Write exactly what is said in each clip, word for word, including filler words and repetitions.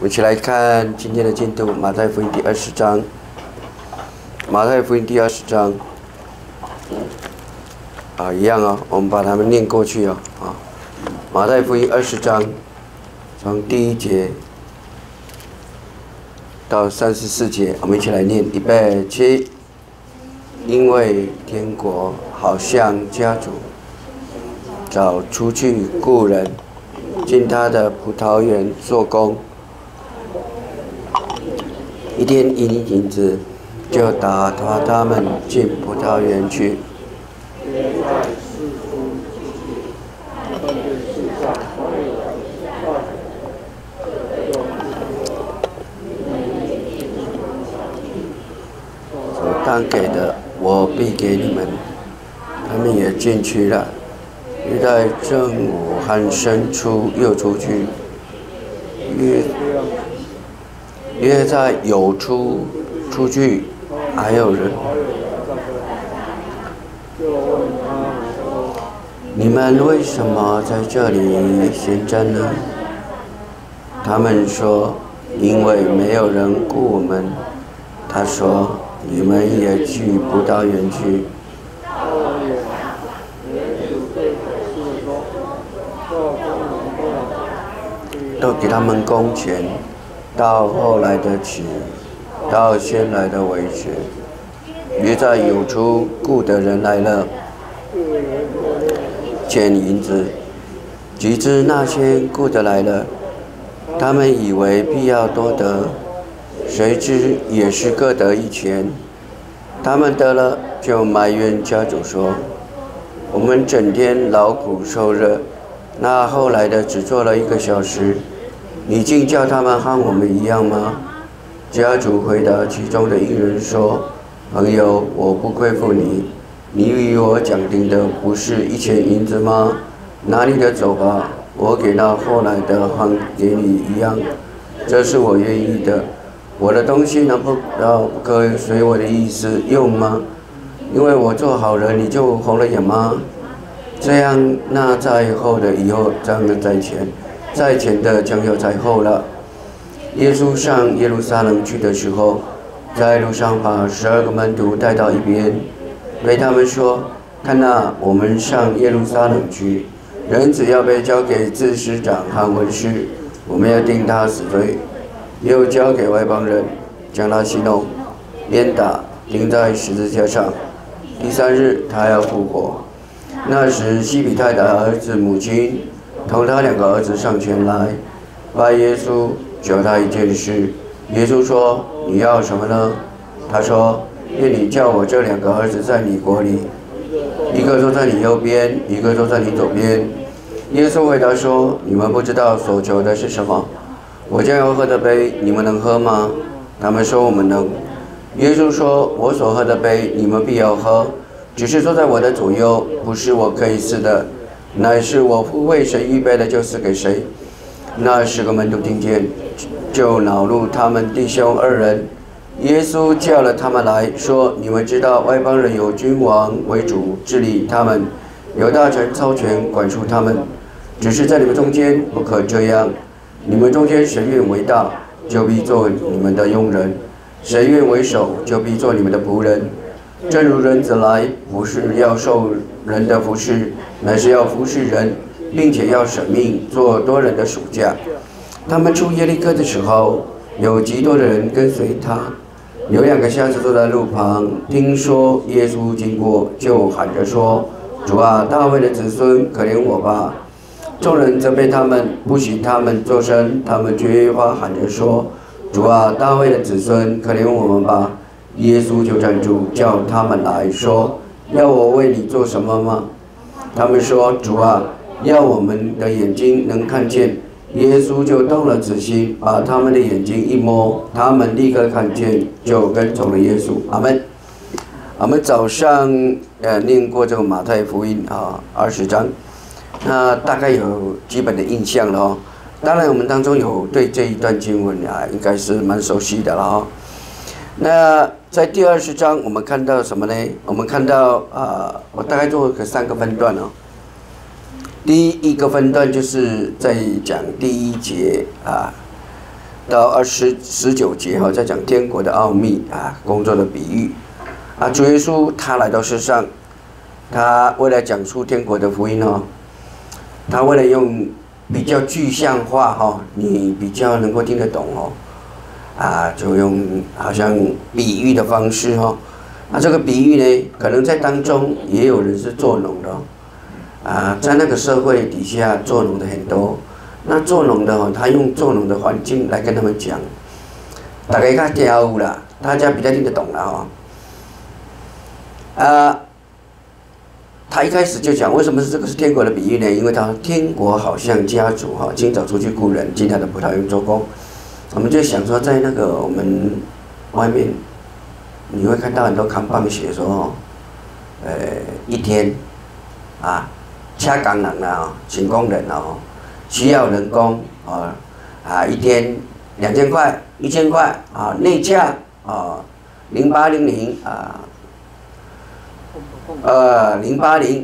我们一起来看今天的进度，马太福音第二十章。马太福音第二十章，啊，一样哦，我们把它们念过去哦，啊，马太福音二十章，从第一节到三十四节，我们一起来念，预备起。因为天国好像家主找出去雇人进他的葡萄园做工，一天一银子，就打发他们进葡萄园去。所当给的，我必给你们。他们也进去了。约在正午喊声出，又出去。约约在有出出去，还有人。你们为什么在这里闲着呢？他们说，因为没有人雇我们。他说，你们也去葡萄园去。都给他们工钱，到后来的起，到先来的为止。约在有出雇的人来了，捡银子。及至那些雇的来了，他们以为必要多得，谁知也是各得一钱。他们得了，就埋怨家主说：“我们整天劳苦受热，那后来的只做了一个小时，你竟叫他们和我们一样吗？”家主回答其中的一人说：“朋友，我不亏负你，你与我讲定的不是一钱银子吗？拿你的走吧，我给那后来的和给你一样，这是我愿意的。我的东西能不要可以随我的意思用吗？因为我做好人，你就红了眼吗？这样，那在后的以后将要在前，在前的将要在后了。”耶稣上耶路撒冷去的时候，在路上把十二个门徒带到一边，对他们说：“看哪，我们上耶路撒冷去，人子要被交给祭司长和文士，我们要定他死罪，又交给外邦人，将他戏弄、鞭打，钉在十字架上。第三日，他要复活。”那时，西比泰的儿子母亲同他两个儿子上前来，拜耶稣，求他一件事。耶稣说：“你要什么呢？”他说：“愿你叫我这两个儿子在你国里，一个坐在你右边，一个坐在你左边。”耶稣回答说：“你们不知道所求的是什么。我将要喝的杯，你们能喝吗？”他们说：“我们能。”耶稣说：“我所喝的杯，你们必要喝。只是坐在我的左右，不是我可以赐的，乃是我父为谁预备的，就赐给谁。”那十个门徒听见，就恼怒他们弟兄二人。耶稣叫了他们来说：“你们知道外邦人有君王为主治理他们，有大臣操权管束他们。只是在你们中间不可这样。你们中间谁愿为大，就必做你们的佣人；谁愿为首，就必做你们的仆人。正如人子来，不是要受人的服侍，乃是要服侍人，并且要舍命做多人的属下。”他们出耶利哥的时候，有极多的人跟随他。有两个瞎子坐在路旁，听说耶稣经过，就喊着说：“主啊，大卫的子孙，可怜我吧！”众人责备他们，不许他们作声。他们却越发喊着说：“主啊，大卫的子孙，可怜我们吧！”耶稣就站住，叫他们来说：“要我为你做什么吗？”他们说：“主啊，要我们的眼睛能看见。”耶稣就动了慈心，把他们的眼睛一摸，他们立刻看见，就跟从了耶稣。阿们。我们早上呃念过这个马太福音啊二十章，那大概有基本的印象了哦。当然，我们当中有对这一段经文啊，应该是蛮熟悉的了哦。那在第二十章，我们看到什么呢？我们看到啊、呃，我大概做个三个分段哦。第一个分段就是在讲第一节啊， 到二十十九节哈，在讲天国的奥秘啊，工作的比喻啊。主耶稣他来到世上，他为了讲述天国的福音哦，他为了用比较具象化哈，你比较能够听得懂哦，啊，就用好像比喻的方式哈。啊，这个比喻呢，可能在当中也有人是做农的哦，啊，在那个社会底下做农的很多。那做农的哦，他用做农的环境来跟他们讲，大家较听有啦，大家比较听得懂了哦。啊，他一开始就讲，为什么是这个是天国的比喻呢？因为他说天国好像家主哈，今早出去雇人，进他的葡萄园做工。我们就想说，在那个我们外面，你会看到很多看板写说，呃，一天啊，掐工人啦，请工人哦。需要人工啊啊，一天两千块、一千块啊，内价啊，零八零零啊，呃，零八零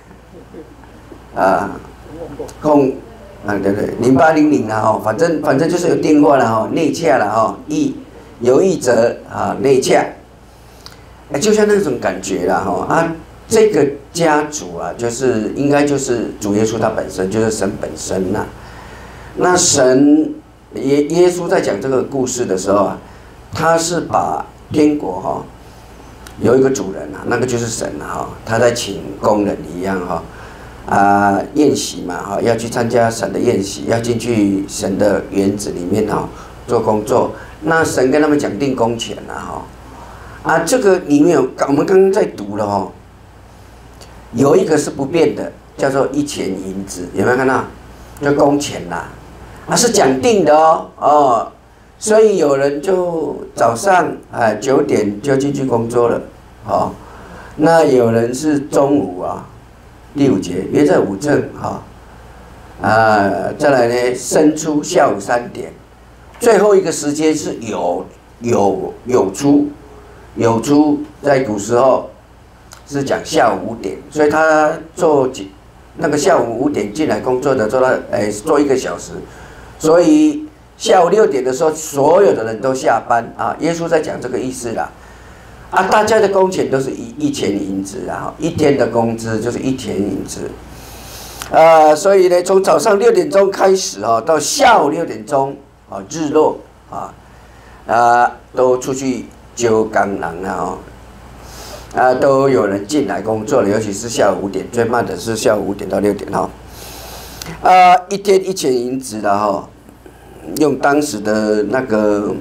啊，空啊，对对，零八零零啦哈，反正反正就是有电话了哈，内价了哈，一有一折啊，内价，哎，就像那种感觉啦哈啊。这个家主啊，就是应该就是主耶稣他本身，就是神本身呐、啊。那神耶耶稣在讲这个故事的时候啊，他是把天国哈、哦、有一个主人啊，那个就是神啊哈，他在请工人一样哈啊宴席嘛哈，要去参加神的宴席，要进去神的园子里面哈做工作。那神跟他们讲定工钱啊哈啊，这个里面有我们刚刚在读了哈。有一个是不变的，叫做一钱银子，有没有看到？就工钱啦，啊是讲定的哦，哦，所以有人就早上啊九点就进去工作了，哦，那有人是中午啊，第五节约在午正哈，啊再来呢申出下午三点，最后一个时间是酉酉酉初，酉初在古时候。是讲下午五点，所以他做那个下午五点进来工作的，做到哎做一个小时，所以下午六点的时候，所有的人都下班啊。耶稣在讲这个意思啦，啊，大家的工钱都是一一钱银子啦，一天的工资就是一钱银子，啊，所以呢，从早上六点钟开始哦，到下午六点钟啊，日落啊，啊，都出去揪工人了哦。啊，都有人进来工作了，尤其是下午五点，最慢的是下午五点到六点哈。啊，一天一钱银子的哈，用当时的那个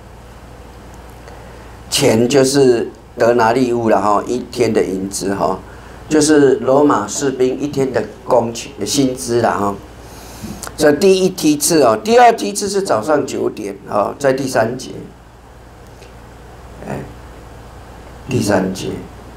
钱就是德拿利乌了哈，一天的银子哈，就是罗马士兵一天的工钱薪资了哈。这第一梯次哦，第二梯次是早上九点啊，在第三节，哎。第三节，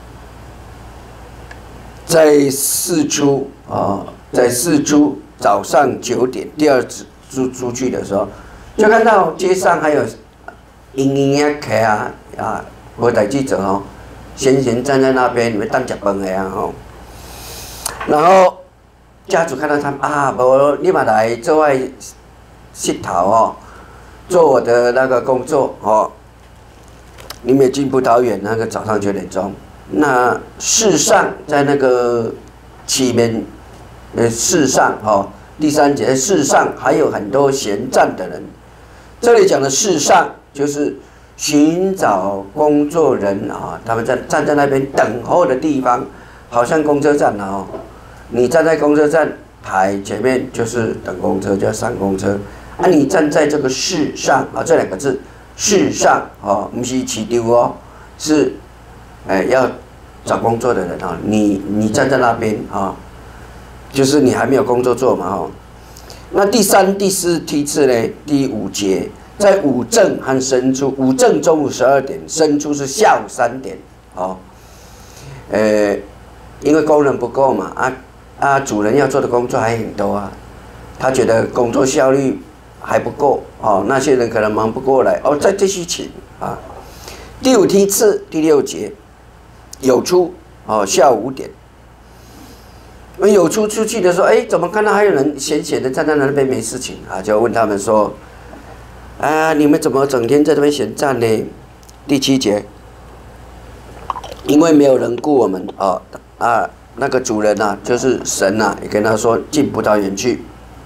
在四出啊，在四出早上九点，第二次出出去的时候，就看到街上还有营营啊客啊啊，无代志做哦，闲闲站在那边，你们当食饭的啊吼。然后家主看到他们啊，无你嘛来做爱佚佗哦，做我的那个工作哦。你们也进葡萄园，那个早上九点钟，那世上在那个起面，呃，世上哦，第三节世上还有很多闲站的人。这里讲的世上就是寻找工作人啊，他们在站在那边等候的地方，好像公车站哦。你站在公车站牌前面就是等公车，就要上公车。啊，你站在这个世上啊，这两个字。世上哦，不是市场哦，是，哎，要找工作的人啊，你你站在那边啊，就是你还没有工作做嘛哦。那第三、第四梯次呢？第五节，在午正和申初，午正中午十二点，申初是下午三点哦。呃，因为工人不够嘛，啊啊，主人要做的工作还很多啊，他觉得工作效率。还不够哦，那些人可能忙不过来哦，再继续请啊。第五梯次第六节，酉初哦，下午五点。那酉初出去的时候，哎，怎么看到还有人闲闲的站在那边没事情啊？就问他们说， 啊，你们怎么整天在这边闲站呢？第七节，因为没有人雇我们哦啊，那个主人呐、啊，就是神呐、啊，也跟他说进葡萄园去。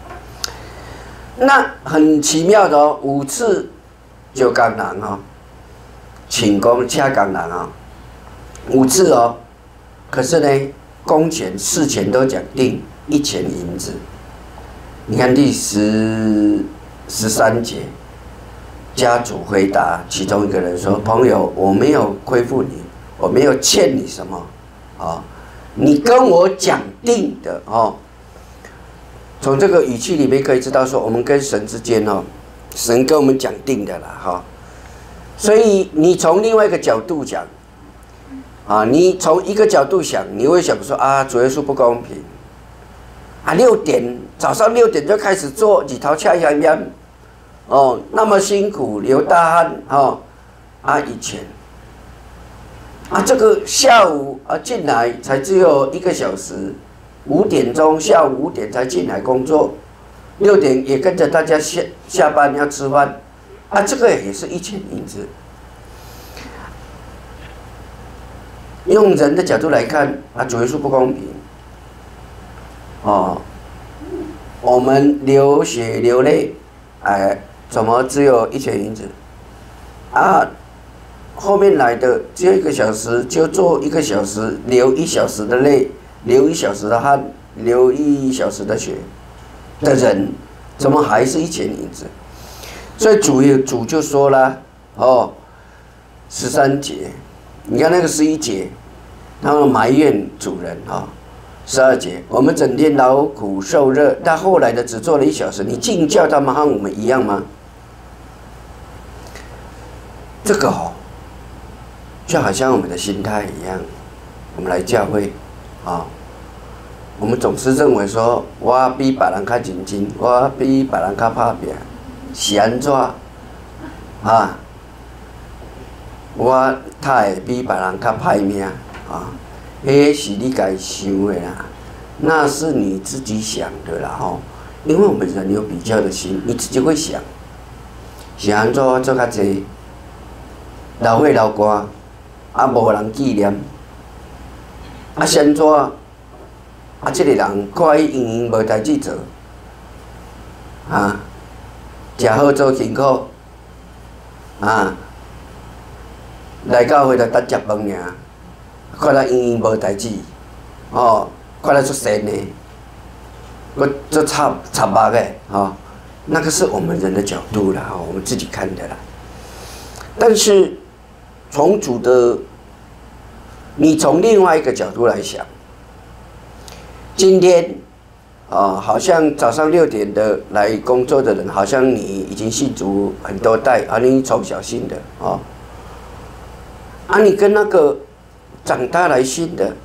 那很奇妙的哦，五次就工人哦，请工掐工人啊，五次哦，可是呢，工钱事前都讲定一钱银子。你看第十十三节。家主回答其中一个人说：“朋友，我没有亏负你，我没有欠你什么，啊、哦，你跟我讲定的哦。”从这个语气里面可以知道，说我们跟神之间哦，神跟我们讲定的啦，哈、哦。所以你从另外一个角度讲，啊，你从一个角度想，你会想说啊，主耶稣不公平，啊，六点早上六点就开始做，日头恰洋洋。哦，那么辛苦流大汗哦，啊，以前啊，这个下午啊进来才只有一个小时，五点钟下午五点才进来工作，六点也跟着大家下下班要吃饭，啊，这个也是一钱银子。用人的角度来看，啊，主耶稣不公平，哦，我们流血流泪，哎。怎么只有一钱银子？啊，后面来的只有一个小时，就做一个小时，流一小时的泪，流一小时的汗，流一小时的血的人，怎么还是一钱银子？所以主也主就说了，哦，十三节，你看那个十一节，他们埋怨主人啊。哦十二节，我们整天劳苦受热，但后来的只做了一小时，你竟叫他们和我们一样吗？这个哦，就好像我们的心态一样，我们来教会，啊、哦，我们总是认为说，我比别人较认真，我比别人较打拼，是安怎？啊，我太比别人较歹命啊。哦迄是你该想的啦，那是你自己想的啦吼。因为我们人有比较的心，你自己会想，是安怎做较济，流血流汗，啊无人纪念，啊是安怎？啊这个人看伊闲闲无代志做，啊，食好做辛苦，啊，来教会就等食饭尔。看他闲闲无代志，哦，看他出神的，我做插插目的，哦，那个是我们人的角度啦，我们自己看的啦。但是从主的，你从另外一个角度来想，今天啊、哦，好像早上六点的来工作的人，好像你已经信主很多代，啊，你从小信的，哦，啊，你跟那个。长大来信的，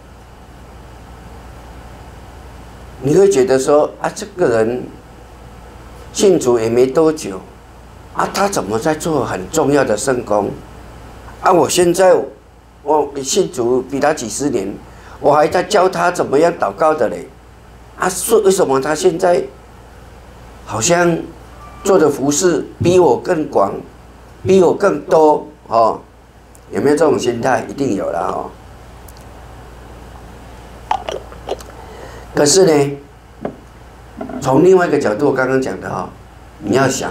你会觉得说啊，这个人信主也没多久，啊，他怎么在做很重要的圣工？啊，我现在我信主比他几十年，我还在教他怎么样祷告的嘞。啊，说为什么他现在好像做的服事比我更广，比我更多哦？有没有这种心态？一定有啦哦。可是呢，从另外一个角度，我刚刚讲的哈、哦，你要想，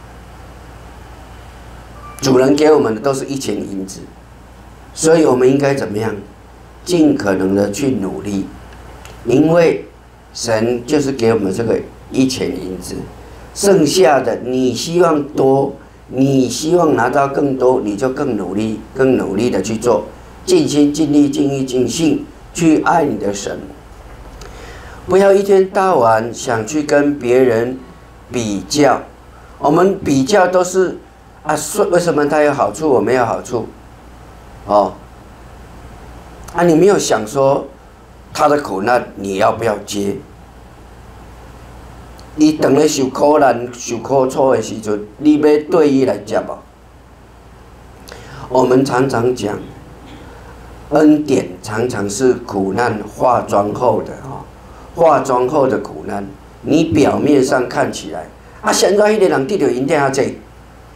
主人给我们的都是一钱银子，所以我们应该怎么样？尽可能的去努力，因为神就是给我们这个一钱银子，剩下的你希望多，你希望拿到更多，你就更努力，更努力的去做，尽心尽力、尽意尽性去爱你的神。不要一天到晚想去跟别人比较，我们比较都是啊，为什么他有好处，我没有好处？哦，啊，你没有想说他的苦难你要不要接？伊当咧受苦难、受苦楚的时阵，你要对伊来接无？我们常常讲，恩典常常是苦难化妆后的哦。化妆后的苦难，你表面上看起来啊，现在迄个人得到恩典啊，这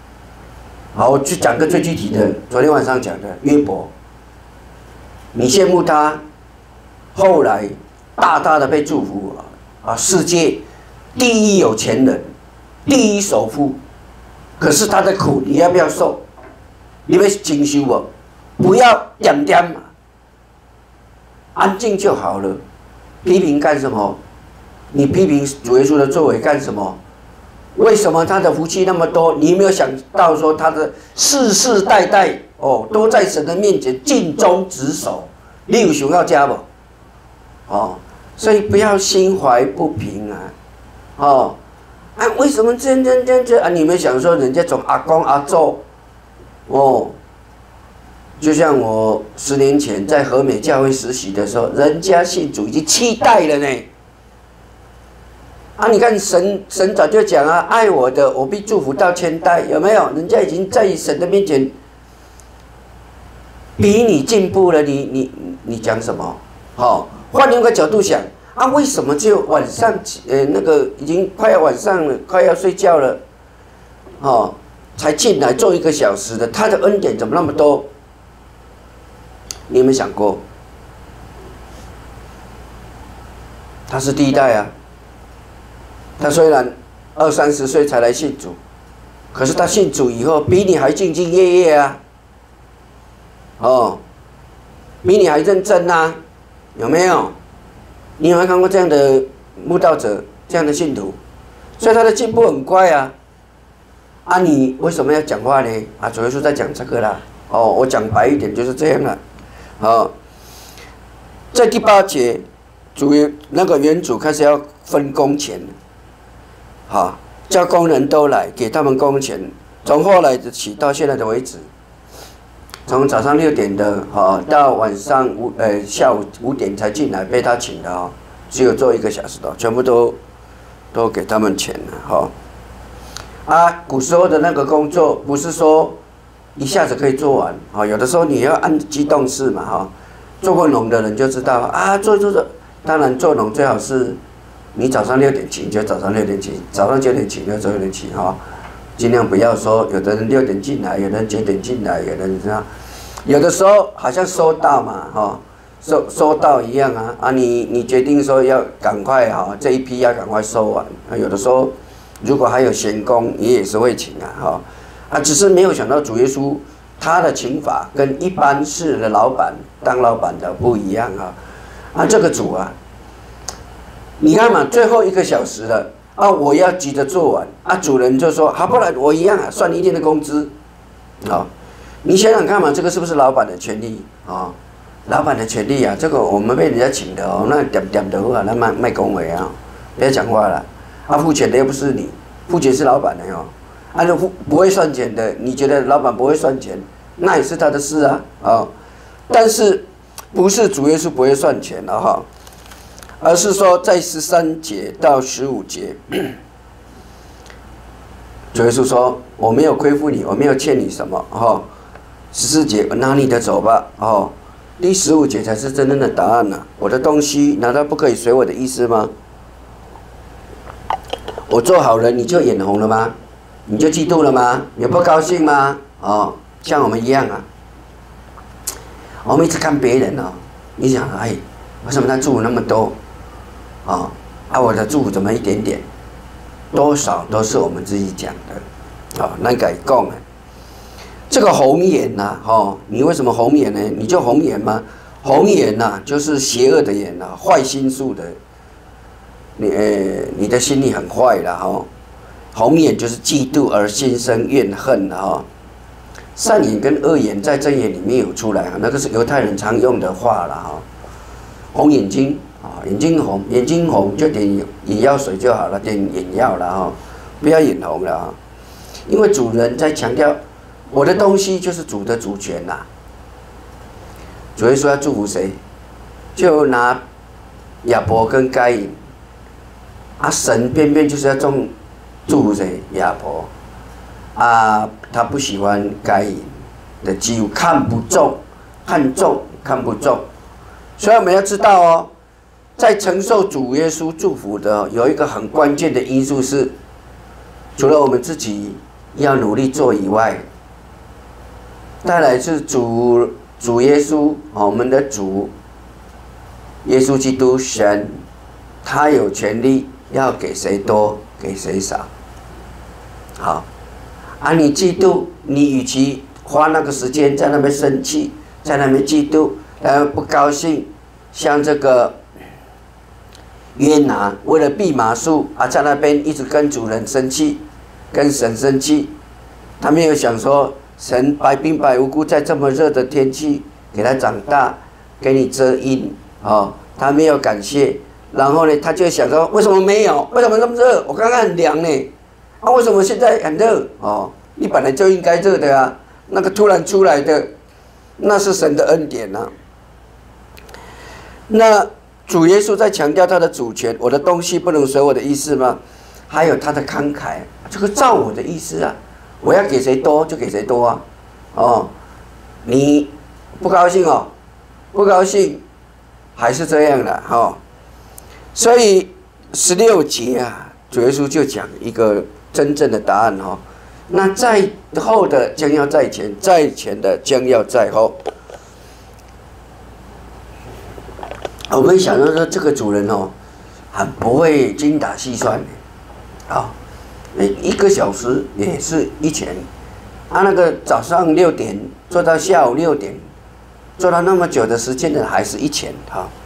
好，我去讲个最具体的，昨天晚上讲的约伯，你羡慕他，后来大大的被祝福啊，世界第一有钱人，第一首富，可是他的苦你要不要受？你要经受不？不要点点嘛，安静就好了。批评干什么？你批评主耶稣的作为干什么？为什么他的福气那么多？你有没有想到说他的世世代代哦都在神的面前尽忠职守？你有想要加不？哦，所以不要心怀不平啊！哦，啊，为什么这样这样这样这样啊？你们想说人家从阿公阿祖哦，就像我十年前在和美教会实习的时候，人家信主已经七代了呢。啊，你看神神早就讲啊，爱我的，我必祝福到千代，有没有？人家已经在神的面前比你进步了，你你你讲什么？好、哦，换另一个角度想啊，为什么只有晚上呃那个已经快要晚上了，快要睡觉了，哦，才进来做一个小时的，他的恩典怎么那么多？你有没有想过？他是第一代啊。他虽然二三十岁才来信主，可是他信主以后比你还兢兢业业啊，哦，比你还认真啊，有没有？你有没有看过这样的慕道者，这样的信徒？所以他的进步很快啊。啊，你为什么要讲话呢？啊，主耶稣在讲这个啦。哦，我讲白一点就是这样了。好，在第八节，主那个原主开始要分工钱了。好，叫工人都来，给他们工钱。从后来起到现在的为止，从早上六点的哈到晚上五呃下午五点才进来被他请的哦，只有做一个小时的，全部都都给他们钱了哈。啊，古时候的那个工作不是说一下子可以做完啊，有的时候你要按机动式嘛哈。做过农的人就知道啊，做做做，当然做农最好是。你早上六点起，就早上六点起；早上九点起，就九点起哈。尽量不要说，有的人六点进来，有的人九点进来，有的人这样。有的时候好像收到嘛，哈，收收到一样啊啊！你你决定说要赶快哈，这一批要赶快收完。啊，有的时候如果还有闲工，你也是会请啊，哈啊，只是没有想到主耶稣他的请法跟一般式的老板当老板的不一样啊啊，这个主啊。你看嘛，最后一个小时了啊！我要急着做完啊！主人就说：“好，不然我一样啊，算你一天的工资。”啊，你想想看嘛，这个是不是老板的权利啊？老板的权利啊，这个我们被人家请的哦，那点点的啊，那卖卖恭维啊，不要讲话了。啊，付钱的又不是你，付钱是老板的哟。啊，如果不会算钱的，你觉得老板不会算钱，那也是他的事啊啊！但是不是主耶稣不会算钱了哈？而是说，在十三节到十五节，主耶稣说：“我没有亏负你，我没有欠你什么。”哈，十四节拿你的走吧。哦，第十五节才是真正的答案呐、啊！我的东西难道不可以随我的意思吗？我做好人，你就眼红了吗？你就嫉妒了吗？你不高兴吗？哦，像我们一样啊。我们一直看别人哦，你想，哎，为什么他祝福那么多？啊，啊，我的祝福怎么一点点？多少都是我们自己讲的，啊，那改讲啊。这个红眼呐、啊，哦，你为什么红眼呢？你就红眼吗？红眼呐、啊，就是邪恶的眼呐、啊，坏心术的。你呃，你的心里很坏了哈、哦。红眼就是嫉妒而心生怨恨的哈、哦。善眼跟恶眼在箴言里面有出来啊，那个是犹太人常用的话了哈、哦。红眼睛。啊，眼睛红，眼睛红就点眼药水就好了，点眼药了哈，不要眼红了啊。因为主人在强调，我的东西就是主的主权呐。主耶稣要祝福谁，就拿亚伯跟该隐，啊，神偏偏就是要祝祝福谁？亚伯，啊，他不喜欢该隐的基督，看不中，看重看不中，所以我们要知道哦。在承受主耶稣祝福的有一个很关键的因素是，除了我们自己要努力做以外， 再来是主主耶稣，我们的主耶稣基督神，他有权利要给谁多给谁少。好，啊，你嫉妒，你与其花那个时间在那边生气，在那边嫉妒，然后不高兴，像这个约拿为了蓖麻树啊，在那边一直跟主人生气，跟神生气，他没有想说神百病百无辜在这么热的天气给他长大，给你遮阴哦，他没有感谢，然后呢，他就想说为什么没有？为什么那么热？我刚刚很凉呢，啊，为什么现在很热？哦，你本来就应该热的啊，那个突然出来的，那是神的恩典啊。那主耶稣在强调他的主权，我的东西不能随我的意思吗？还有他的慷慨，这个照我的意思啊，我要给谁多就给谁多啊，哦，你不高兴哦，不高兴，还是这样的哦。所以十六节啊，主耶稣就讲一个真正的答案哦。那在后的将要在前，在前的将要在后。我们想到说这个主人哦，很不会精打细算的，啊、哦，一个小时也是一钱，啊，那个早上六点做到下午六点，做到那么久的时间的还是一钱哈、哦。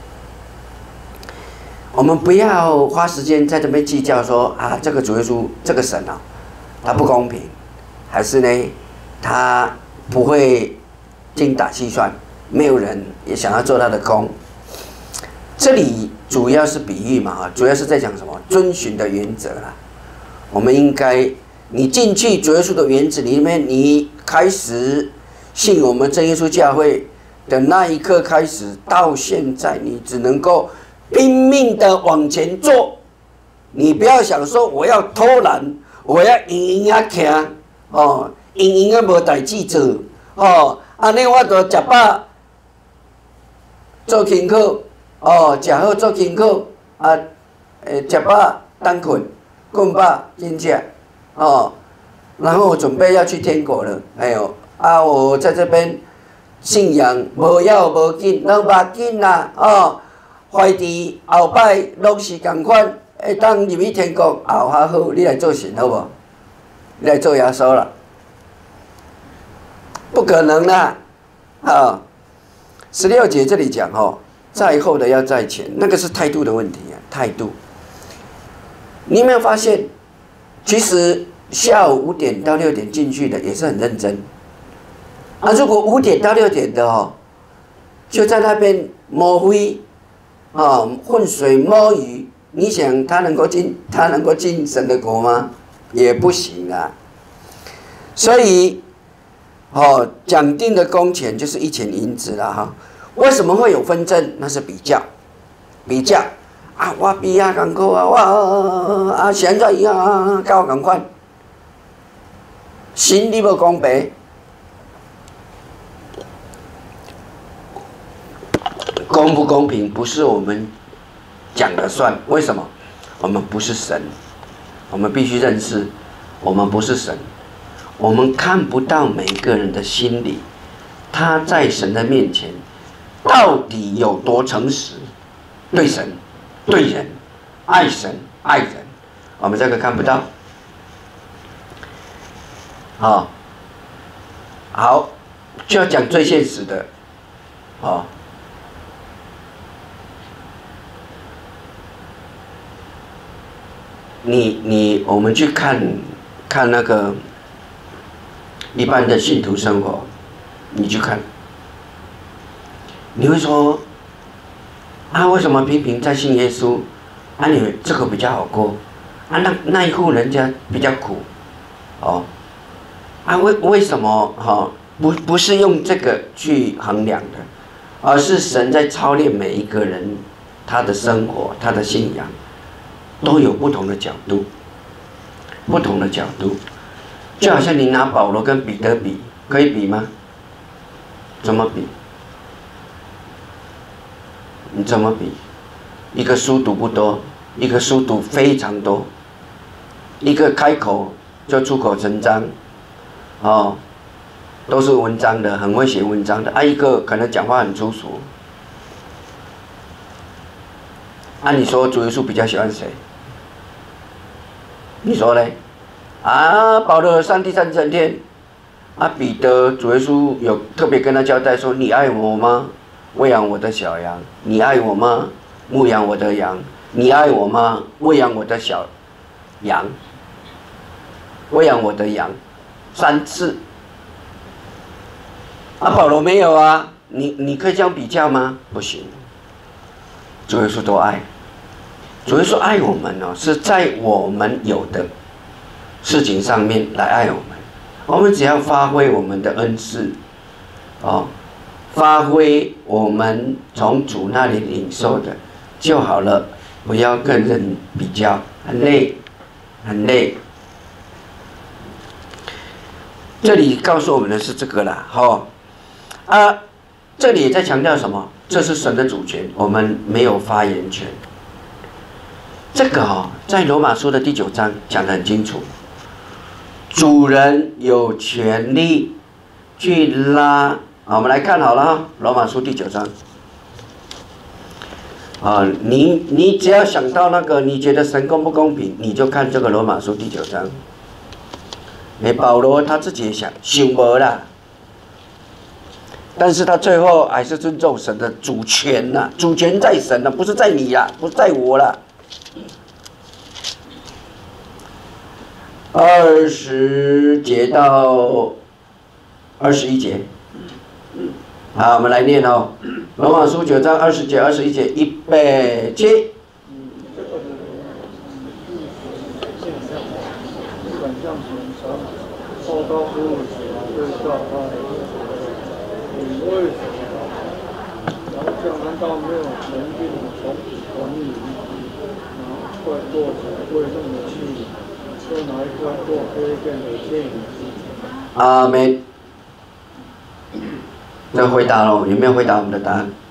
我们不要花时间在这边计较说啊，这个主耶稣这个神啊、哦，他不公平，还是呢，他不会精打细算，没有人也想要做他的工。这里主要是比喻嘛，主要是在讲什么？遵循的原则啦。我们应该，你进去主耶稣的原则里面，你开始信我们真耶稣教会的那一刻开始，到现在，你只能够拼命的往前做。你不要想说我要偷懒，我要硬硬啊行，哦，硬硬啊无代志做，哦，安尼我就食饱做功课。哦，食好做功课，啊，诶，食饱当困，困饱先食，哦，然后准备要去天国了。哎呦，啊，我在这边信仰无要无紧，拢无紧啦，哦，怀伫后摆拢是共款，会当入去天国，后较好，你来做神好无？你来做耶稣啦？不可能啦，啊，十六节这里讲哦。在后的要在前，那个是态度的问题啊，态度。你有没有发现，其实下午五点到六点进去的也是很认真，啊，如果五点到六点的哦，就在那边摸灰，啊，浑水摸鱼，你想他能够进，他能够进神的国吗？也不行啊。所以，哦，讲定的工钱就是一钱银子了哈。为什么会有纷争？那是比较，比较啊，我比啊艰苦啊，我啊现在伊啊甲我同款，神你无公平，公不公平不是我们讲了算。为什么？我们不是神，我们必须认识，我们不是神，我们看不到每个人的心里，他在神的面前。到底有多诚实？对神、对人、爱神、爱人，我们这个看不到。好，好，就要讲最现实的，好。你你，我们去看看那个一般的信徒生活，你去看。你会说，啊，为什么批评在信耶稣？啊，你这个比较好过，啊，那那一户人家比较苦，哦，啊，为为什么哈、哦？不不是用这个去衡量的，而是神在操练每一个人，他的生活、他的信仰，都有不同的角度，不同的角度，就好像你拿保罗跟彼得比，可以比吗？怎么比？你怎么比？一个书读不多，一个书读非常多，一个开口就出口成章，哦， 都是文章的，很会写文章的，啊，一个可能讲话很粗俗。啊，你说主耶稣比较喜欢谁？你说嘞？啊，保罗上第三层天，啊，彼得主耶稣有特别跟他交代说：“你爱我吗？喂养我的小羊。你爱我吗？牧养我的羊。你爱我吗？喂养我的小羊。喂养我的羊。”三次。啊，保罗没有啊，你你可以这样比较吗？不行。主耶稣都爱，主耶稣爱我们哦，是在我们有的事情上面来爱我们。我们只要发挥我们的恩赐，哦，发挥我们从主那里领受的就好了，不要跟人比较，很累，很累。这里告诉我们的是这个啦，哈、哦，啊，这里也在强调什么？这是神的主权，我们没有发言权。这个哦，在罗马书的第九章讲得很清楚，主人有权利去拉。好，我们来看好了哈，罗马书第九章。啊，你你只要想到那个，你觉得神公不公平，你就看这个罗马书第九章。哎，保罗他自己也想，想无啦。但是他最后还是尊重神的主权呐、啊，主权在神呐、啊，不是在你啦，不是在我啦。二十节到二十一节，好，我们来念哦，《罗马书》九章二十节、二十一节，预备起。 为什么？然后这样难道没有能力从管理，然后快做成贵重的器皿，又拿一块做黑变的器皿？ 阿门。这回答了，有没有回答我们的答案？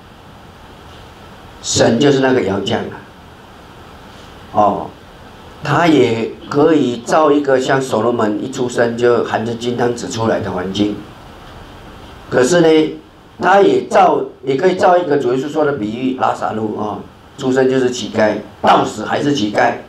神就是那个窑匠啊。哦，他也可以造一个像所罗门一出生就含着金汤匙出来的环境。可是呢，他也造，也可以造一个主耶稣说的比喻，拉撒路啊、哦，出生就是乞丐，到死还是乞丐。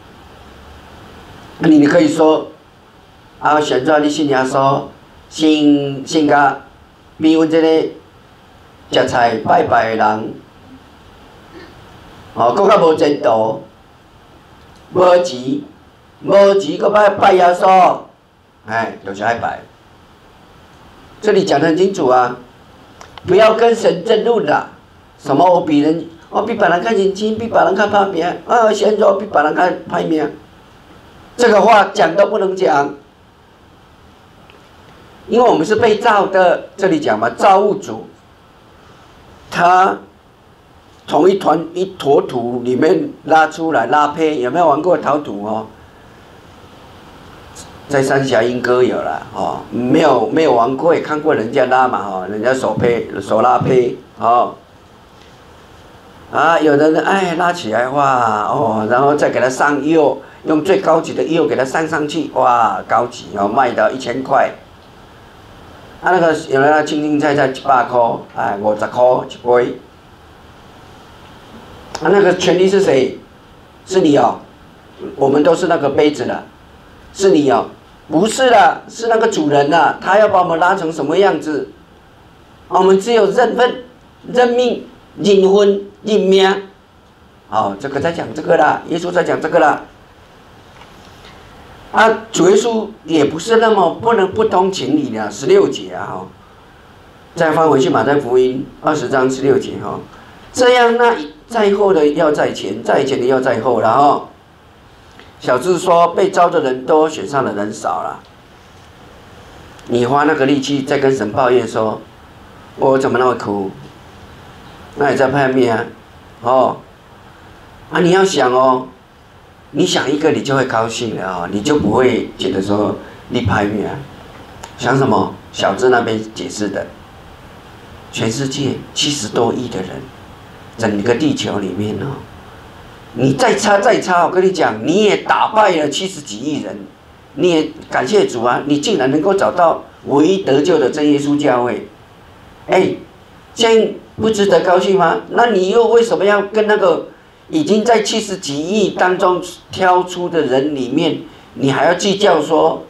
那你可以说，啊，选择你信耶稣，信信甲比阮这个食菜拜拜的人，哦，更较无前途，无钱，无钱，搁拜拜耶稣，哎，就是爱拜。这里讲得很清楚啊，不要跟神争论啦。什么我比人，我比别人较认真，比别人较拍拼，啊，现在比别人较歹命，这个话讲都不能讲，因为我们是被造的。这里讲嘛，造物主，他从一团一坨土里面拉出来拉胚，有没有玩过陶土哦？在三峡莺歌有了哦，没有没有玩过，也看过人家拉嘛哦，人家手胚手拉胚哦，啊，有的人哎拉起来哇哦，然后再给它上釉，用最高级的釉给它上上去，哇，高级哦，卖到一千块。啊，那个有人青青菜菜一百块，哎，五十块一杯。啊，那个权利是谁？是你哦，我们都是那个杯子的，是你哦。不是啦，是那个主人呐，他要把我们拉成什么样子，我们只有认份、认命、认婚、认命。哦，这个在讲这个啦，耶稣在讲这个啦。啊，主耶稣也不是那么不能不通情理的，十六节啊，哈，再翻回去马太福音二十章十六节哈、哦，这样那在后的要在前，在前的要在后了哈、哦。小智说：“被招的人多，选上的人少了。你花那个力气在跟神抱怨说，我怎么那么苦？那也在拍面啊，哦，啊你要想哦，你想一个你就会高兴了哦，你就不会觉得说你拍面啊。想什么？小智那边解释的，全世界七十多亿的人，整个地球里面哦。”你再差再差，我跟你讲，你也打败了七十几亿人，你也感谢主啊！你竟然能够找到唯一得救的真耶稣教会。哎，这样不值得高兴吗？那你又为什么要跟那个已经在七十几亿当中挑出的人里面，你还要计较说，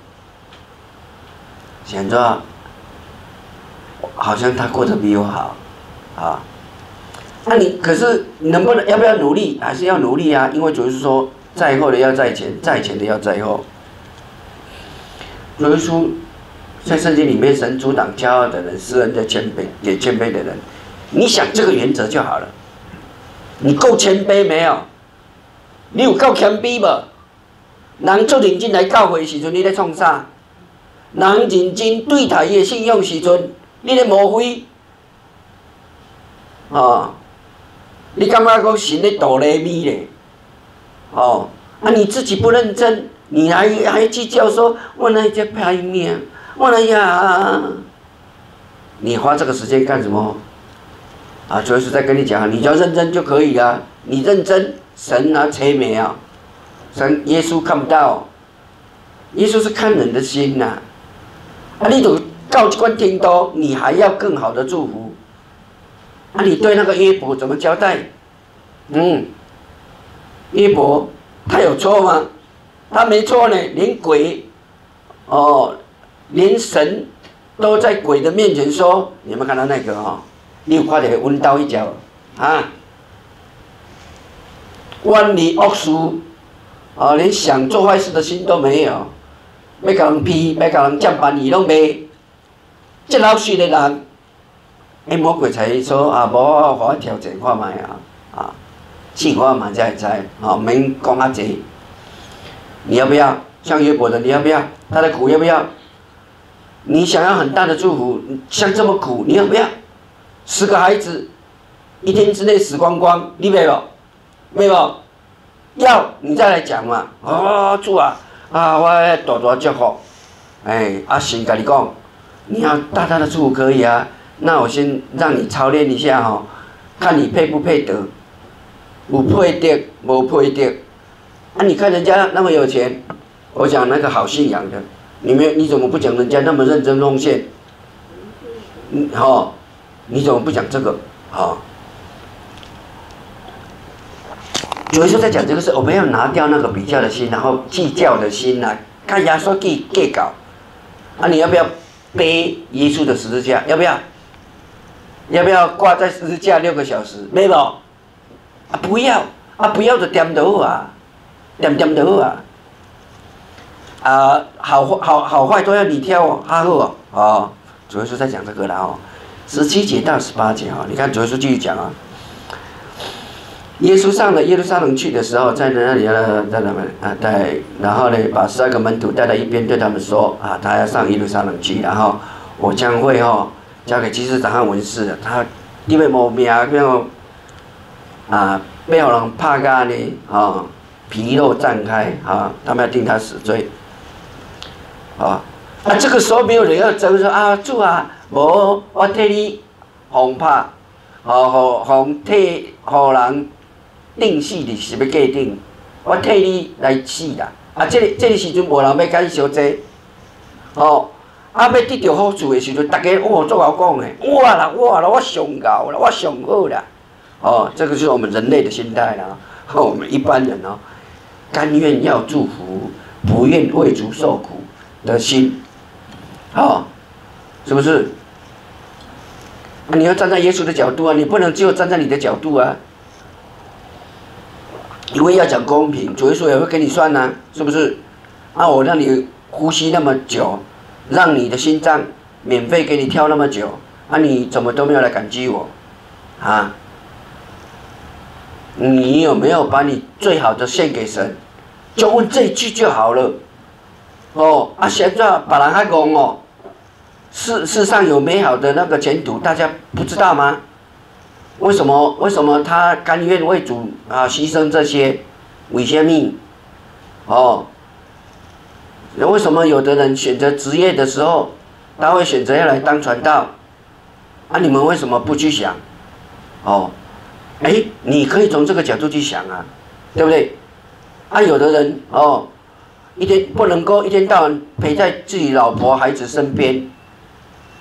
想着好像他过得比我好，啊？那你可是能不能要不要努力？还是要努力啊！因为主耶稣说，在后的要在前，在前的要在后。主耶稣在圣经里面，神阻挡骄傲的人，施恩的谦卑给谦卑的人。你想这个原则就好了。你够谦卑没有？你有够谦卑无？人做认真来教会时阵，你咧创啥？人认真对待伊的信仰时阵，你咧模灰？哦，你感觉讲神咧倒咧咪咧？哦，啊你自己不认真，你还还计较说，我那只歹命，我那呀，你花这个时间干什么？啊，主要是在跟你讲，你只要认真就可以了。你认真，神啊垂美啊，神耶稣看不到，耶稣是看人的心呐、啊。啊，你都到这关程度，你还要更好的祝福。啊，你对那个约伯怎么交代？嗯，约伯他有错吗？他没错呢，连鬼，哦，连神都在鬼的面前说，你有没有看到那个哦？你有看到温刀一脚啊？弯离恶事，哦，连想做坏事的心都没有，要甲人批，要甲人占便宜拢袂。这老实的人，哎，魔鬼才说啊，无我互我挑战看卖啊，啊，试我嘛才会知，哦，免讲啊济。你要不要？像约伯的，你要不要？他的苦要不要？你想要很大的祝福，像这么苦，你要不要？十个孩子，一天之内死光光，你没有？没有？要你再来讲嘛。哦，主啊，啊，我大大祝福。哎，啊，神跟你讲，你要大大的祝福可以啊。那我先让你操练一下哈、哦，看你配不配得，有配得，无配得。啊，你看人家那么有钱，我讲那个好信仰的，你们你怎么不讲人家那么认真奉献？嗯，哦，你怎么不讲这个？哦，有时候在讲这个事，我们要拿掉那个比较的心，然后计较的心呐、啊，看压缩计计较。啊，你要不要背耶稣的十字架？要不要？要不要挂在十字架六个小时？没有？啊，不要啊，不要就点就好啊，点点就好啊。啊，好好好坏都要你挑哦，哈好哦。哦，主耶稣在讲这个了哦，十七节到十八节哦，你看主耶稣继续讲啊。耶稣上了耶路撒冷去的时候，在那里呢，在他们啊带，然后呢，把十二个门徒带到一边，对他们说啊，他要上耶路撒冷去，然后我将会哦。交给祭司长和文士的，他因为无命，要啊，被好人拍干呢，啊，皮肉绽开，啊，他们要定他死罪，啊，啊，这个时候没有人要争说啊，主啊，无我替你红拍，好好红替好人定死的是要计定，我替你来死啦，啊，这个这个时阵无人要甲你相济，哦。啊，要得到好处的时阵，大家哦做好讲的，哇啦哇啦，我上高啦，我上好啦。哦，这个就是我们人类的心态啦。和我们一般人哦，甘愿要祝福，不愿为主受苦的心，哦，是不是？啊、你要站在耶稣的角度啊，你不能只有站在你的角度啊。因为要讲公平，主耶稣也会跟你算呐、啊，是不是？啊，我让你呼吸那么久。让你的心脏免费给你跳那么久，啊，你怎么都没有来感激我，啊？你有没有把你最好的献给神？就问这一句就好了。哦，啊，现在别人还讲哦，世世上有美好的那个前途，大家不知道吗？为什么？为什么他甘愿为主啊牺牲这些？为什么？哦。为什么有的人选择职业的时候，他会选择要来当传道？啊，你们为什么不去想？哦，哎，你可以从这个角度去想啊，对不对？啊，有的人哦，一天不能够一天到晚陪在自己老婆孩子身边，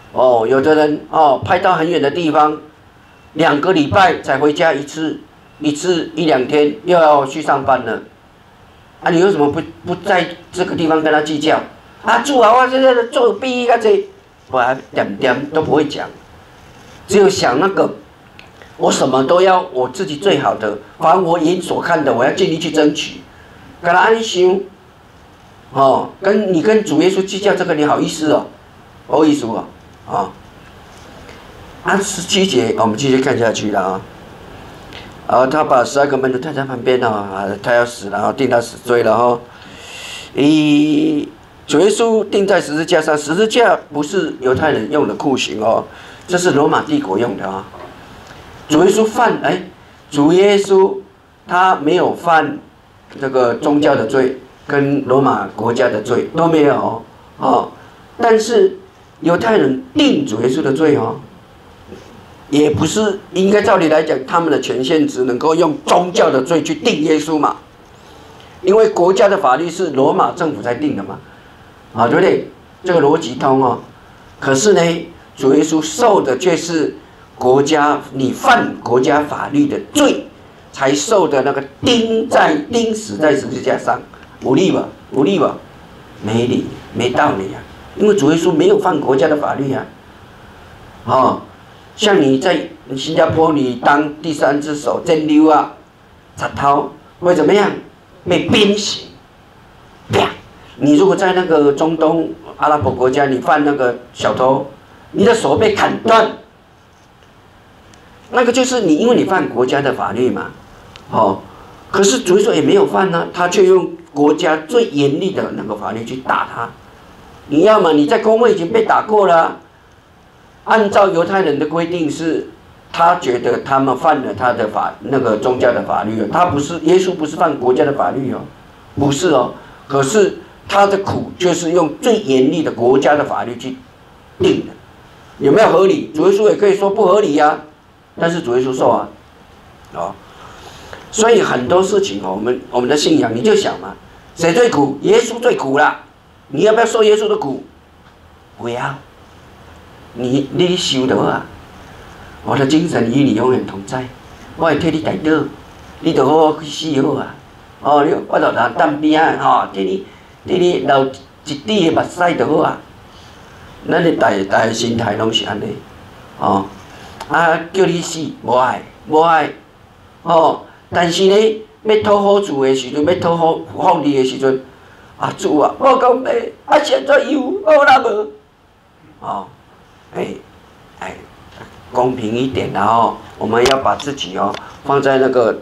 哦，有的人哦派到很远的地方，两个礼拜才回家一次，一次一两天又要去上班了。啊，你为什么不不在这个地方跟他计较？啊，主啊，我现在做比较这，我点点都不会讲，只有想那个，我什么都要我自己最好的，凡我眼所看的，我要尽力去争取。跟他安想，哦，跟你跟主耶稣计较这个，你好意思哦？不好意思哦，啊，啊，十七节我们继续看下去了啊。然后他把十二个门徒带在旁边啊，他要死了，然后定他死罪了哈。咦，主耶稣钉在十字架上，十字架不是犹太人用的酷刑哦，这是罗马帝国用的啊。主耶稣犯哎，主耶稣他没有犯这个宗教的罪，跟罗马国家的罪都没有哦，哦，但是犹太人定主耶稣的罪哦。也不是应该照理来讲，他们的权限只能够用宗教的罪去定耶稣嘛，因为国家的法律是罗马政府在定的嘛，啊，对不对？这个逻辑通哦。可是呢，主耶稣受的却是国家你犯国家法律的罪，才受的那个钉在钉死在十字架上，无理吧？无理吧？没理，没道理啊！因为主耶稣没有犯国家的法律啊，哦。像你在新加坡，你当第三只手真溜啊，插头会怎么样？被鞭刑。啪！你如果在那个中东阿拉伯国家，你犯那个小偷，你的手被砍断，那个就是你，因为你犯国家的法律嘛，哦。可是主耶稣也没有犯呢、啊，他却用国家最严厉的那个法律去打他。你要么你在公会已经被打过了、啊。按照犹太人的规定是，他觉得他们犯了他的法那个宗教的法律，他不是耶稣不是犯国家的法律哦，不是哦。可是他的苦就是用最严厉的国家的法律去定的，有没有合理？主耶稣也可以说不合理呀、啊，但是主耶稣受啊，哦，所以很多事情哦，我们我们的信仰你就想嘛，谁最苦？耶稣最苦啦，你要不要受耶稣的苦？不要。你你修就好啊！我的精神与你永远同在，我会替你代祷，你就好好去死好啊！哦，你我就当当边啊，吼，替你替你流一滴的目屎就好啊！咱的大大的心态拢是安尼，哦，啊叫你死无爱无爱，哦，但是呢，要讨好主的时阵，要讨好放你的时阵，啊主啊，我讲要啊现在有好啦无？哦。哎，哎，公平一点，然后我们要把自己哦放在那个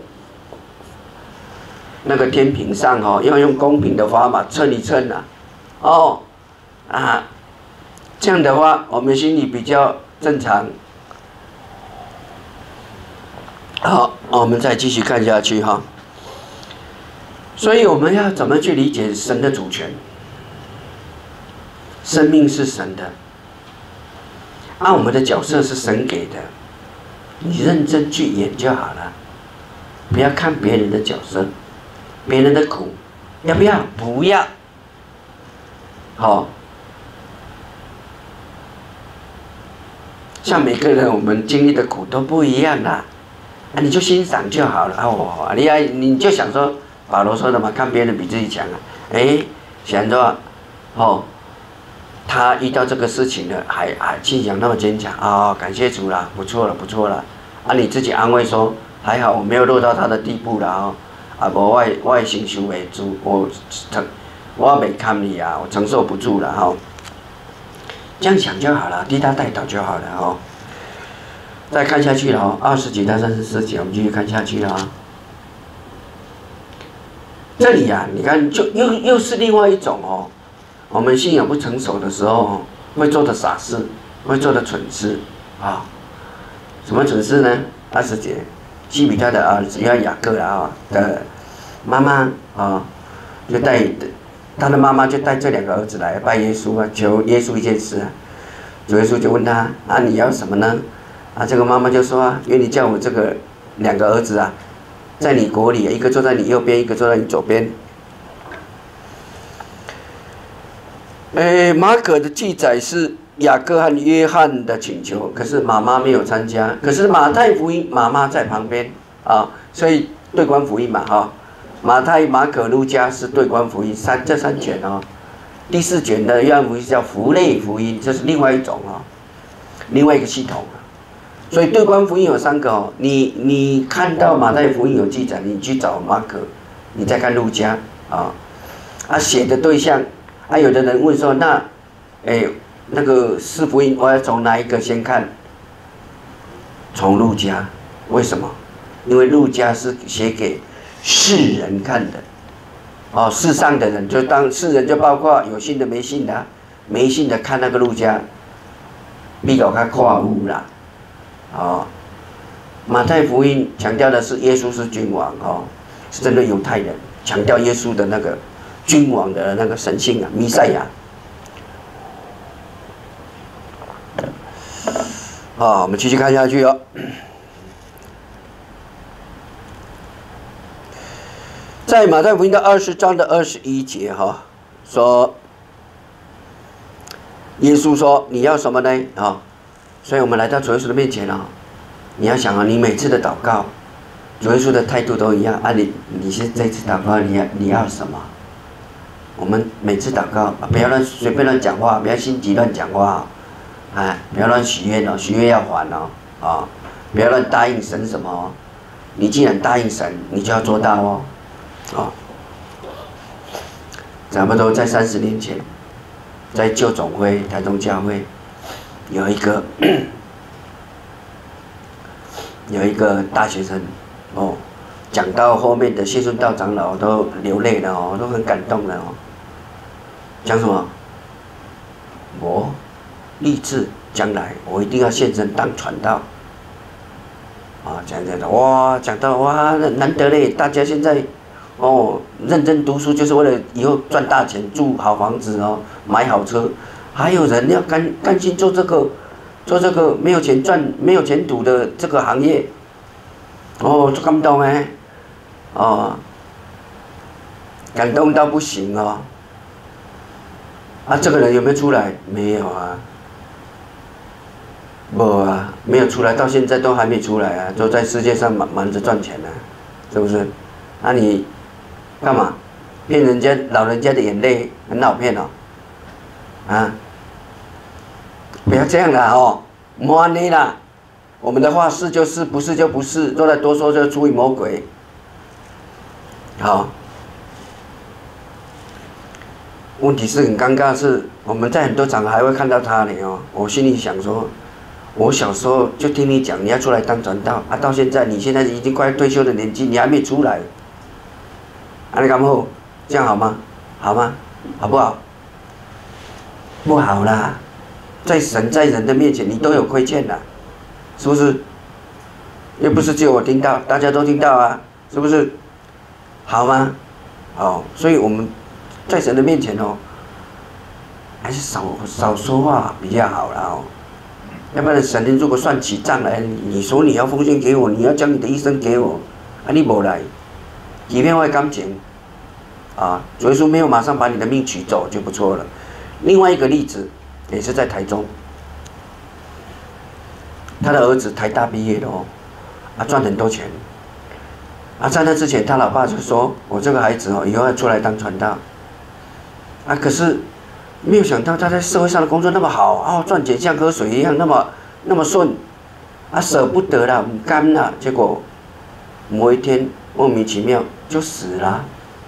那个天平上哦，要用公平的方法称一称啊，哦，啊，这样的话我们心里比较正常。好，我们再继续看下去哈。所以我们要怎么去理解神的主权？生命是神的。啊，我们的角色是神给的，你认真去演就好了，不要看别人的角色，别人的苦，要不要？不要。好、哦，像每个人我们经历的苦都不一样啦，啊，你就欣赏就好了哦。你要你就想说，保罗说的嘛，看别人比自己强啊，哎，想着哦。他遇到这个事情了，还还信仰那么坚强啊、哦！感谢主啦，不错了，不错了。啊，你自己安慰说，还好我没有落到他的地步了哦。啊，无我我承受不住，我承我没堪你啊，我承受不住了哈、哦。这样想就好了，替他代祷就好了哦。再看下去了哦，二十几到三十四节，我们继续看下去了啊、哦。这里呀、啊，你看，就又又是另外一种哦。我们信仰不成熟的时候，会做的傻事，会做的蠢事，啊，什么蠢事呢？二十节，西比他的儿子叫雅各啊的妈妈啊，就带他的妈妈就带这两个儿子来拜耶稣啊，求耶稣一件事啊。主耶稣就问他啊，你要什么呢？啊，这个妈妈就说啊，愿你叫我这个两个儿子啊，在你国里，一个坐在你右边，一个坐在你左边。诶，马可的记载是雅各和约翰的请求，可是妈妈没有参加。可是马太福音妈妈在旁边啊，所以对观福音嘛哈、哦。马太、马可、路加是对观福音三这三卷哦。第四卷的约翰福音叫福类福音，这是另外一种哦，另外一个系统。所以对观福音有三个哦，你你看到马太福音有记载，你去找马可，你再看路加啊，啊写的对象，啊有的人问说那，哎那个四福音我要从哪一个先看？从路加，为什么？因为路加是写给世人看的，哦世上的人就当世人就包括有信的没信的、啊，没信的看那个路加，比较较跨物啦。哦，马太福音强调的是耶稣是君王哦，是针对犹太人，强调耶稣的那个君王的那个神性啊，弥赛亚。好，我们继续看下去哦。在马太福音的二十章的二十一节哈、哦，说耶稣说你要什么呢？啊、哦。所以我们来到主耶稣的面前啊、哦，你要想啊，你每次的祷告，主耶稣的态度都一样啊你。你是这次祷告，你要你要什么？我们每次祷告，不要乱随便乱讲话，不要心急乱讲话，哎，不要乱许愿哦，许愿要还哦，啊、哦，不要乱答应神什么哦。你既然答应神，你就要做到哦，啊、哦。差不多在三十年前，在旧总会台中教会。有一个有一个大学生哦，讲到后面的谢顺道长老都流泪了哦，都很感动了哦。讲什么？我立志将来我一定要献身当传道。啊，讲讲的哇，讲到哇，难得嘞！大家现在哦认真读书，就是为了以后赚大钱，住好房子哦，买好车。还有人要甘甘心做这个，做这个没有钱赚、没有前途的这个行业，哦，就感动哎，哦，感动到不行哦。啊，这个人有没有出来？没有啊，没啊，没有出来，到现在都还没出来啊，都在世界上忙忙着赚钱呢、啊，是不是？啊你干嘛？骗人家老人家的眼泪，很好骗哦，啊。不要这样啦哦，莫安尼啦，我们的话是就是，不是就不是，若再多说就出于魔鬼。好，问题是很尴尬，是我们在很多场合还会看到他呢哦。我心里想说，我小时候就听你讲你要出来当传道啊，到现在你现在已经快退休的年纪，你还没出来，啊你干好？这样好吗？好吗？好不好？不好啦。在神在人的面前，你都有亏欠的，是不是？又不是只有我听到，大家都听到啊，是不是？好吗？哦，所以我们在神的面前哦，还是少少说话比较好啦哦。要不然神如果算起账来，你说你要奉献给我，你要将你的一生给我，啊你没来，欺骗我的感情，啊，主耶稣没有马上把你的命取走就不错了。另外一个例子。也是在台中，他的儿子台大毕业的哦，啊赚很多钱，啊在那之前他老爸就说，我这个孩子哦以后要出来当传道，啊可是没有想到他在社会上的工作那么好，哦赚钱像喝水一样那么那么顺，啊舍不得啦，不甘啦，结果某一天莫名其妙就死了，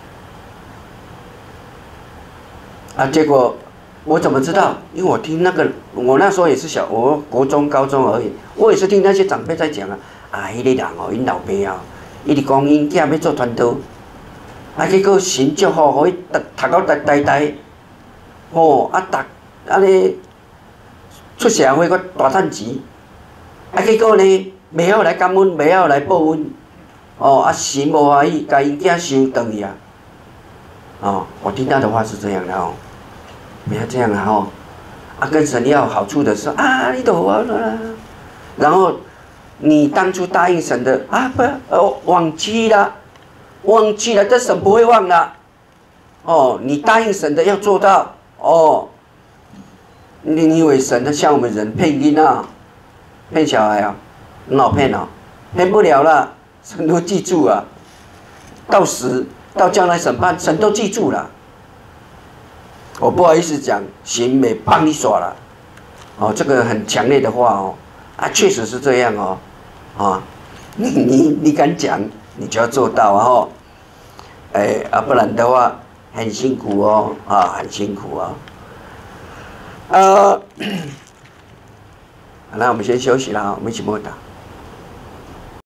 啊结果。我怎么知道？因为我听那个，我那时候也是小，我国中、高中而已。我也是听那些长辈在讲啊，啊，迄个人哦，因老爸啊，伊直讲因囝要做传道，啊，结果神祝福，互伊读读到大大大，吼，啊，读安尼出社会，佮大趁钱，啊，结果呢，袂晓来感恩，袂晓来报恩，哦，啊，神无欢喜，甲因囝收回去啊，哦，我听到的话是这样的哦。不要这样啊！哦，啊，跟神要好处的时候啊，你都忘了，然后你当初答应神的啊，不，呃，忘记了，忘记了，这神不会忘的。哦，你答应神的要做到哦， 你你以为神他像我们人骗囡啊，骗小孩啊，很好骗哦，骗不了了，神都记住啊。到时到将来审判，神都记住了。我不好意思讲，行美帮你耍了，哦，这个很强烈的话哦，啊，确实是这样哦，啊，你你你敢讲，你就要做到啊吼，哎啊，不然的话很辛苦哦，啊，很辛苦哦。呃，那我们先休息了，我们一起默祷。